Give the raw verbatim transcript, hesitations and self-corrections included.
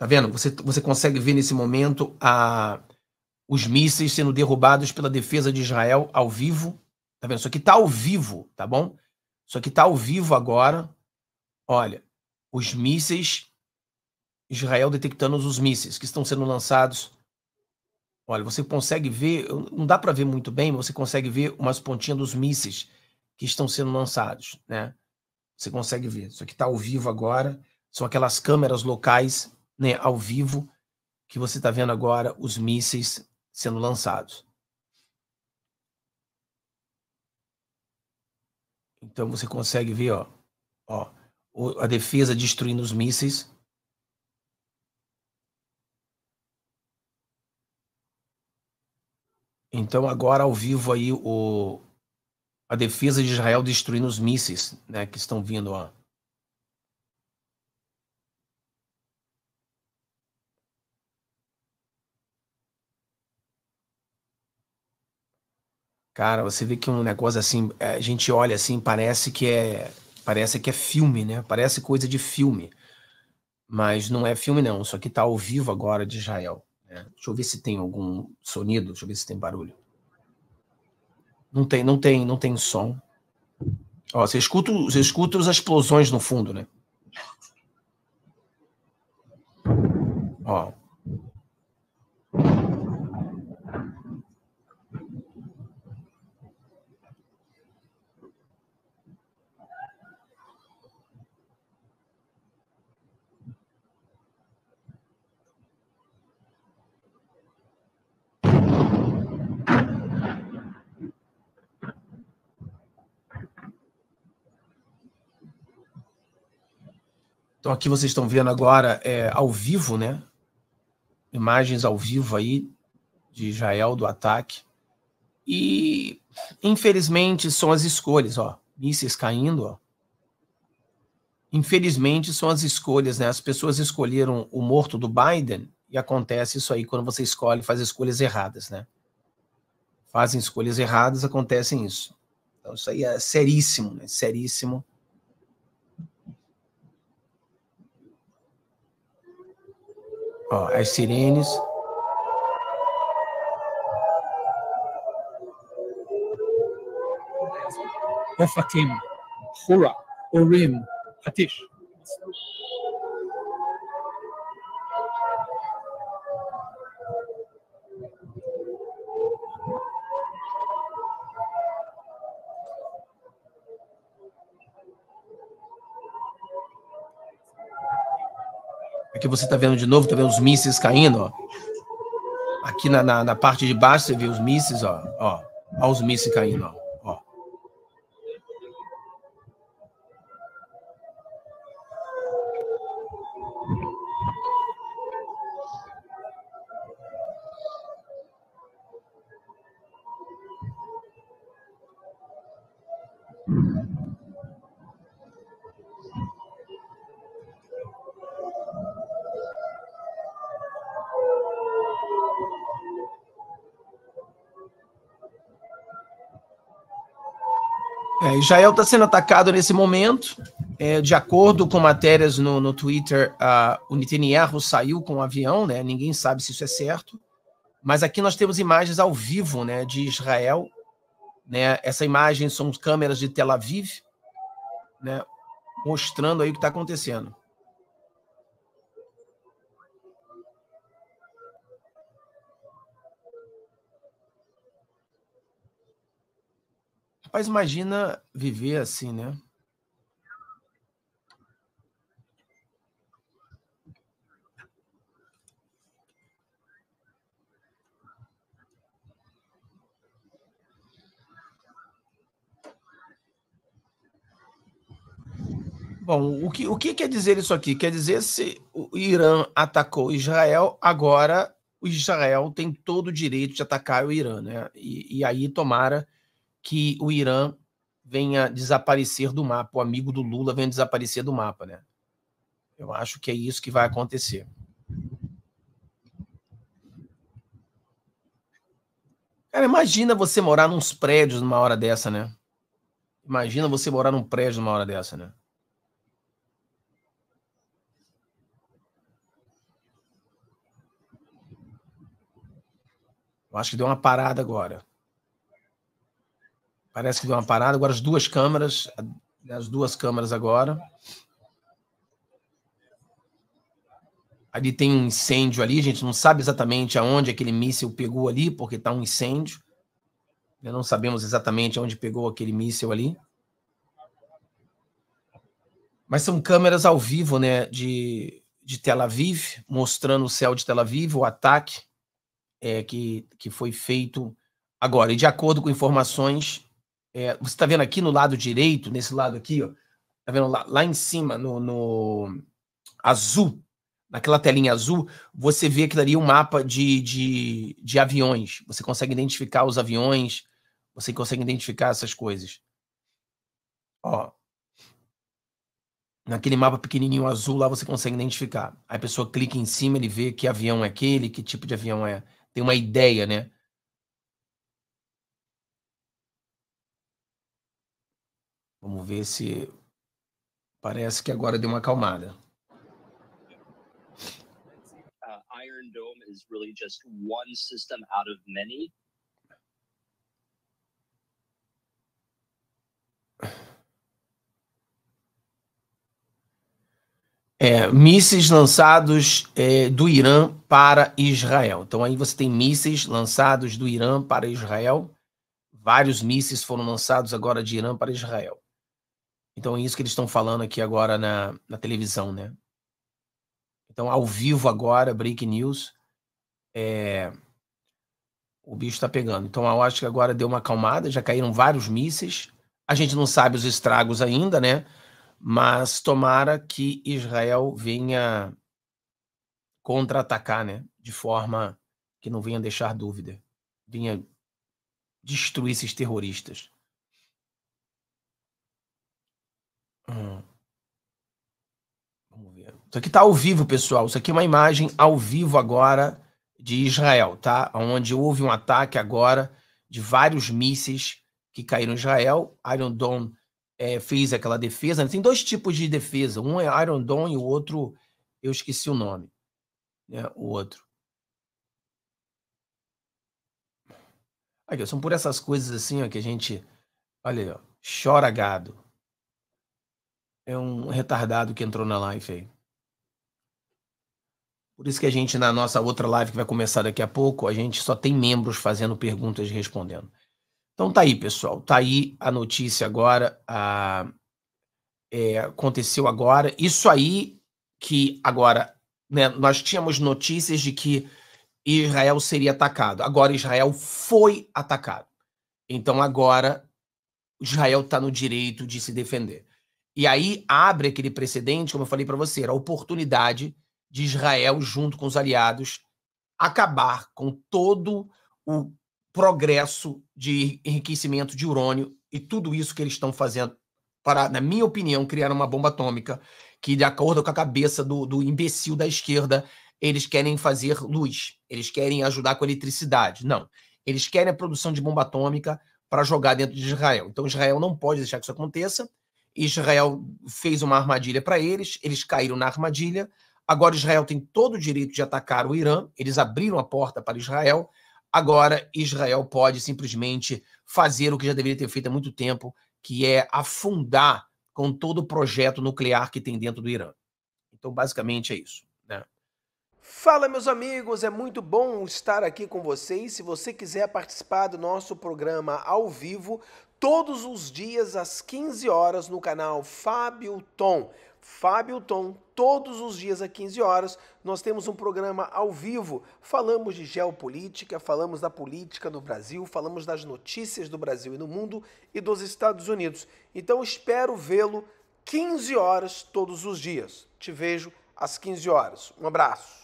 Tá vendo? Você, você consegue ver nesse momento a, os mísseis sendo derrubados pela defesa de Israel ao vivo. Tá vendo? Isso aqui tá ao vivo, tá bom? Isso aqui tá ao vivo agora. Olha, os mísseis, Israel detectando os mísseis que estão sendo lançados. Olha, você consegue ver, não dá para ver muito bem, mas você consegue ver umas pontinhas dos mísseis que estão sendo lançados, né? Você consegue ver. Isso aqui tá ao vivo agora. São aquelas câmeras locais, né, ao vivo, que você está vendo agora os mísseis sendo lançados. Então você consegue ver, ó, ó, a defesa destruindo os mísseis. Então agora ao vivo aí o, a defesa de Israel destruindo os mísseis, né, que estão vindo, ó. Cara, você vê que um negócio assim, a gente olha assim, parece que é, parece que é filme, né? Parece coisa de filme. Mas não é filme não, isso aqui tá ao vivo agora de Israel, né? Deixa eu ver se tem algum sonido, deixa eu ver se tem barulho. Não tem, não tem, não tem som. Ó, você escuta, você escuta as explosões no fundo, né? Ó. Então aqui vocês estão vendo agora é, ao vivo, né? Imagens ao vivo aí de Israel, do ataque. E, infelizmente, são as escolhas, ó. Mísseis caindo, ó. Infelizmente, são as escolhas, né? As pessoas escolheram o morto do Biden e acontece isso aí quando você escolhe, faz escolhas erradas, né? Fazem escolhas erradas, acontecem isso. Então, isso aí é seríssimo, né? Seríssimo. Ó, as sirenes. Ofatim, Hura, Urim, Hatish. Aqui você tá vendo de novo, tá vendo os mísseis caindo, ó. Aqui na, na, na parte de baixo você vê os mísseis, ó. Ó, ó os mísseis caindo, ó. ó. É, Israel está sendo atacado nesse momento. É, de acordo com matérias no, no Twitter, uh, o Netanyahu saiu com o avião, né? Ninguém sabe se isso é certo. Mas aqui nós temos imagens ao vivo, né, de Israel. Né? Essa imagem são câmeras de Tel Aviv, né, mostrando aí o que está acontecendo. Rapaz, imagina viver assim, né? Bom, o que, o que quer dizer isso aqui? Quer dizer, se o Irã atacou Israel, agora o Israel tem todo o direito de atacar o Irã, né? E, e aí tomara que o Irã venha desaparecer do mapa, o amigo do Lula venha desaparecer do mapa, né? Eu acho que é isso que vai acontecer. Cara, imagina você morar nos prédios numa hora dessa, né? Imagina você morar num prédio numa hora dessa, né? Eu acho que deu uma parada agora. Parece que deu uma parada. Agora as duas câmeras, as duas câmeras agora. Ali tem um incêndio ali, a gente não sabe exatamente aonde aquele míssil pegou ali, porque está um incêndio. Não sabemos exatamente onde pegou aquele míssil ali. Mas são câmeras ao vivo, né, de, de Tel Aviv, mostrando o céu de Tel Aviv, o ataque é, que, que foi feito agora. E de acordo com informações, é, você está vendo aqui no lado direito, nesse lado aqui, ó, tá vendo lá, lá em cima, no, no azul, naquela telinha azul, você vê que daria um mapa de, de, de aviões. Você consegue identificar os aviões, você consegue identificar essas coisas. Ó, naquele mapa pequenininho azul lá você consegue identificar. Aí a pessoa clica em cima, ele vê que avião é aquele, que tipo de avião é. Tem uma ideia, né? Vamos ver se... Parece que agora deu uma acalmada. Uh, Iron Dome is really just one system out of many. É, mísseis lançados é, do Irã para Israel. Então aí você tem mísseis lançados do Irã para Israel. Vários mísseis foram lançados agora de Irã para Israel. Então é isso que eles estão falando aqui agora na, na televisão, né? Então ao vivo agora, break news, é, o bicho está pegando. Então eu acho que agora deu uma acalmada, já caíram vários mísseis. A gente não sabe os estragos ainda, né? Mas tomara que Israel venha contra-atacar, né? De forma que não venha deixar dúvida. Venha destruir esses terroristas. Hum. Vamos ver. Isso aqui tá ao vivo, pessoal. Isso aqui é uma imagem ao vivo agora de Israel, tá? Onde houve um ataque agora de vários mísseis que caíram em Israel. Iron Dome é, fez aquela defesa. Tem dois tipos de defesa. Um é Iron Dome e o outro, eu esqueci o nome. Né? O outro. Aqui, são por essas coisas assim, ó, que a gente... Olha aí, ó. Chora gado. É um retardado que entrou na live aí. Por isso que a gente, na nossa outra live, que vai começar daqui a pouco, a gente só tem membros fazendo perguntas e respondendo. Então tá aí, pessoal. Tá aí a notícia agora. A, é, aconteceu agora. Isso aí que agora... Né, nós tínhamos notícias de que Israel seria atacado. Agora Israel foi atacado. Então agora Israel está no direito de se defender. E aí abre aquele precedente, como eu falei para você, a oportunidade de Israel, junto com os aliados, acabar com todo o progresso de enriquecimento de urânio e tudo isso que eles estão fazendo para, na minha opinião, criar uma bomba atômica que, de acordo com a cabeça do, do imbecil da esquerda, eles querem fazer luz, eles querem ajudar com eletricidade. Não, eles querem a produção de bomba atômica para jogar dentro de Israel. Então Israel não pode deixar que isso aconteça. Israel fez uma armadilha para eles, eles caíram na armadilha. Agora Israel tem todo o direito de atacar o Irã, eles abriram a porta para Israel. Agora Israel pode simplesmente fazer o que já deveria ter feito há muito tempo, que é afundar com todo o projeto nuclear que tem dentro do Irã. Então basicamente é isso, né? Fala, meus amigos, é muito bom estar aqui com vocês. Se você quiser participar do nosso programa ao vivo, todos os dias às quinze horas no canal Fábio Tom. Fábio Tom, todos os dias às quinze horas, nós temos um programa ao vivo. Falamos de geopolítica, falamos da política no Brasil, falamos das notícias do Brasil e no mundo e dos Estados Unidos. Então espero vê-lo quinze horas todos os dias. Te vejo às quinze horas. Um abraço.